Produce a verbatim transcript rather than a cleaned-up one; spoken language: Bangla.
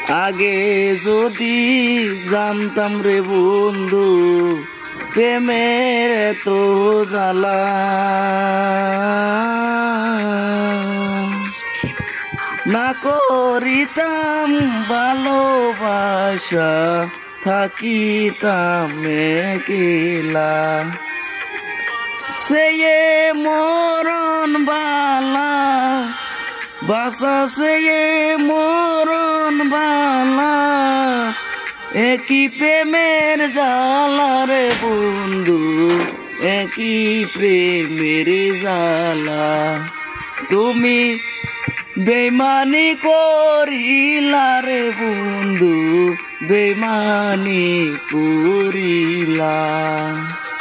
আগে যদি জানতাম রে বন্ধু প্রেমের তো জ্বালা, না করিতাম ভালোবাসা থাকিতাম একলা। সে মরণ বালা বাসা, সে মরণ বালা, একই প্রেমের জ্বালা রে বন্ধু, একই প্রেমের জ্বালা। তুমি বেমানি করিলা রে বন্ধু, বেমানি করিলা।